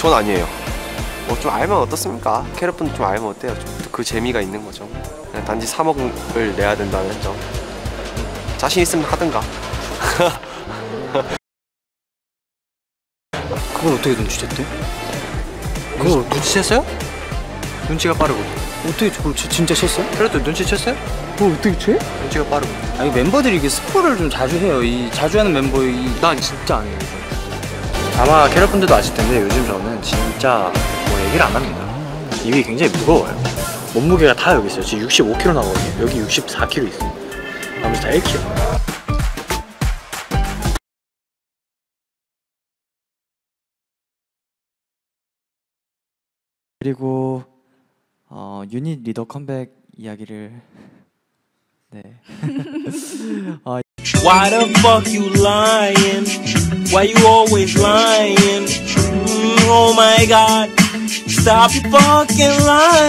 전 아니에요. 뭐 좀 알면 어떻습니까? 캐럿분 좀 알면 어때요? 좀 그 재미가 있는 거죠. 그냥 단지 3억을 내야 된다는 점. 자신 있으면 하든가. 그걸 어떻게 눈치챘대? 그걸 눈치챘어요? 눈치가 빠르고. 어떻게 그걸 진짜 챘어요? 캐럿도 눈치챘어요? 그걸 어떻게 채? 눈치가 빠르고. 아니 멤버들이 이게 스포를 좀 자주 해요. 이 자주 하는 멤버 난 진짜 안 해요. 아마 캐럿분들도 아실 텐데 요즘 저는 진짜 뭐 얘기를 안 합니다. 입이 굉장히 무거워요. 몸무게가 다 여기 있어요. 지금 65kg 나거든요. 여기 64kg 있어요. 나머지 다 1kg. 그리고 유닛 리더 컴백 이야기를 네. Why the fuck you lying? Why you always lying? Oh my god, stop your fucking lying.